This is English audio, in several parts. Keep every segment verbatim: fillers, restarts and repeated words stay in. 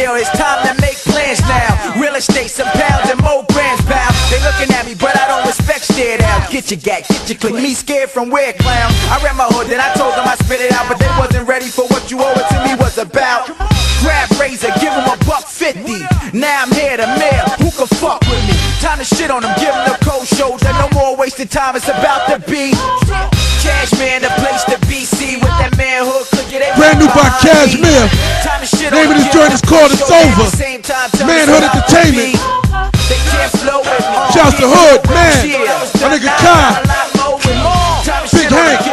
deal, it's time to make plans now. Real estate, some pounds and more brands, pal. They looking at me, but I don't respect stared out. Get your gat, get your click, me scared from where, clown? I read my hood, then I told them I spit it out, but they wasn't ready for what you owe it to me was about. Grab razor, give them a buck fifty. Now I'm here to mail, who can fuck with me? Time to shit on them, give them the cold shoulder. No more wasted time, it's about to be Cashman, the place to be. See with that manhood, click it. Brand new by Cashmere. Name of this joint is called It's Over. Manhood Entertainment. Shouts to Hood, man. My nigga Kai. Big Hank.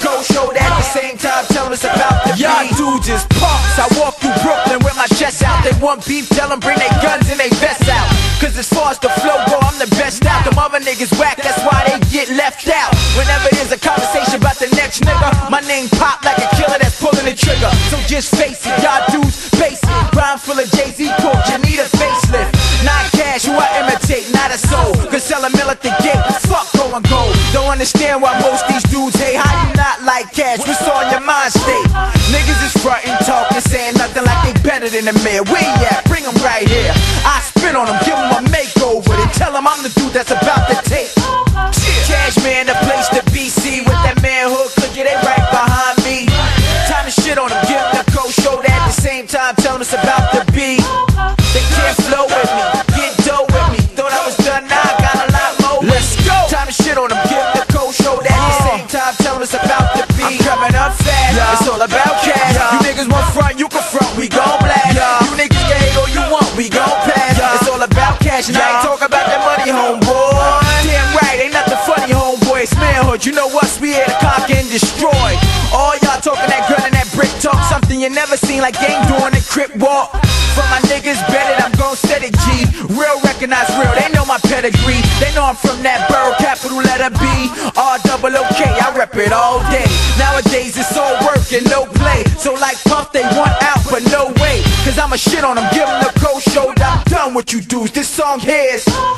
Y'all dudes is punks. I walk through Brooklyn with my chest out. They want beef, tell them bring their guns and they vests out. Cause as far as the flow go, I'm the best out. Them other niggas whack, that's why they get left out. Whenever there's a conversation about the next nigga, my name pop like a killer that's pulling the trigger. So just face it, y'all dudes basic. Rhyme full of Jay-Z quotes, you need a facelift. Not cash, who I imitate, not a soul. Cause sell a mill at the gate, fuck going gold. Don't understand why most these dudes hate. How you not like cash, what's on your mind state? Niggas is frontin', talking, saying nothing like they better than the mayor. Where you at? Bring them right here. I spit on them, give them a makeover. Then tell them I'm the dude that's about to take Cashman, the place to be. See with that manhood, click it, they right behind me. Time to shit on them, give them the cold shoulder at the same time, tell them it's about to be. They can't flow with me, get dough with me. Thought I was done, now I got a lot more. Let's go. Time to shit on them, give them the cold shoulder at the same time, tell them it's about to be. I'm coming up fast, yeah. It's all about cash. Yeah. You niggas want front, you can front, we gon' blast. Yeah. You niggas can hate all you want, we gon' pass. Yeah. It's all about cash, and yeah. I ain't talking about that money, homeboy. Damn right, ain't nothing funny, homeboy. It's manhood, you know us, we here to conquer and destroy. All y'all talking that gun and that brick talk, something you never seen like gang doing a crip walk. For my niggas betted, I'm gon' set it G. Real recognize real, they know my pedigree. They know I'm from that borough, capital letter B. R double O K, I rep it all day. Nowadays it's all work and no play. So like Puff, they want out, but no way. Cause I'ma shit on them, give them the cold shoulder. I'm done with you dudes, this song here is